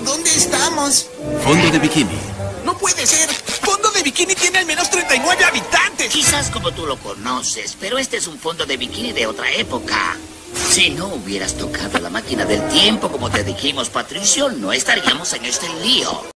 ¿Dónde estamos? Fondo de bikini. ¡No puede ser! ¡Fondo de Bikini tiene al menos 39 habitantes! Quizás como tú lo conoces, pero este es un fondo de bikini de otra época. Si no hubieras tocado la máquina del tiempo, como te dijimos, Patricio, no estaríamos en este lío.